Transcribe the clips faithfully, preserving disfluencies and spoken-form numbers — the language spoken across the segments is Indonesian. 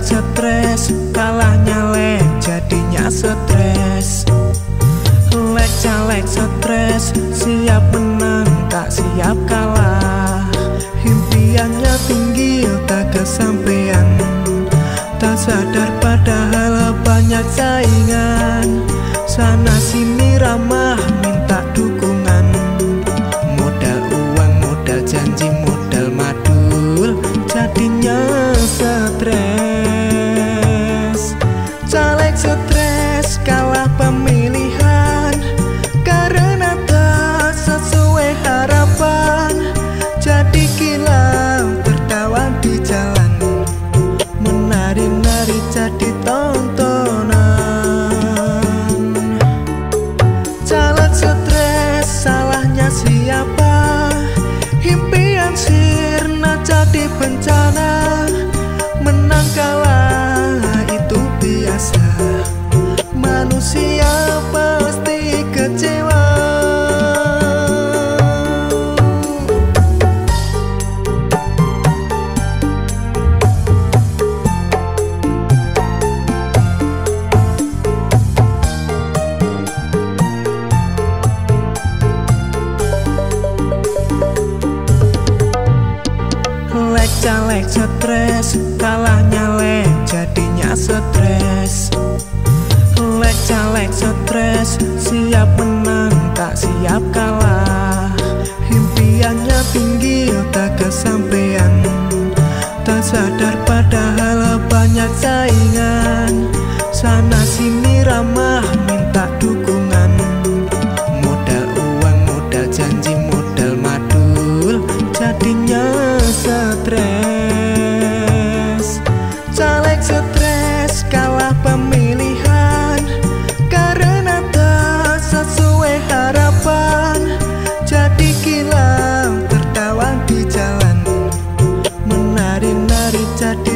stres, kalah nyalek jadinya stres. Lek caleg stres, siap menang tak siap kalah. Impiannya tinggi tak kesampaian, tak sadar padahal banyak saingan. Sana sini ramah minta dukungan, modal uang, modal janji, modal madul, jadinya stres. Caleg stres, kalah pemilihan karena tak sesuai harapan. Jadi kilau tertawan di jalan, menari-nari jadi tontonan. Caleg stres, salahnya siapa? Impian sirna jadi bencana. Menang kalah itu biasa, manusia pasti kecewa. Lek caleg stres, kalah nyalek jadinya stres. Lek caleg stres, siap menang tak siap kalah. Impiannya tinggi tak kesampaian, tak sadar padahal banyak saingan. Sana sini ramah minta dukungan, modal uang, modal janji, modal madul, jadinya stres. Caleg stres, kalah pemilihan karena tak sesuai harapan. Jadi kilau tertawan di jalan, menari-nari jadi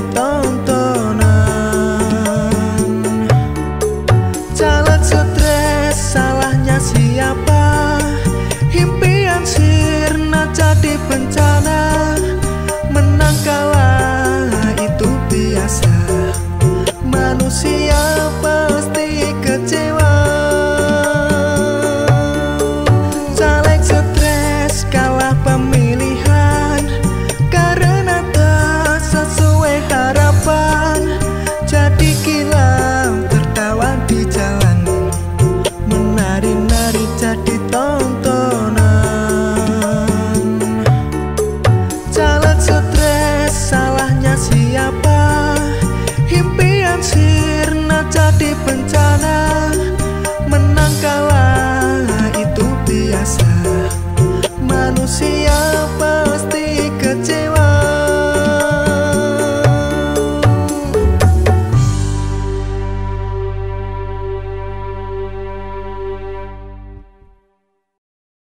tontonan. Caleg stres, salahnya siapa? Impian sirna jadi bencana. Menang kalah itu biasa, manusia pasti kecewa. Caleg stres, kalah pemilihan karena tak sesuai harapan. Jadi kilau tertawan di jalan, menari-nari jadi tontonan. Caleg stres, salahnya siapa? Impian sirna jadi bencana.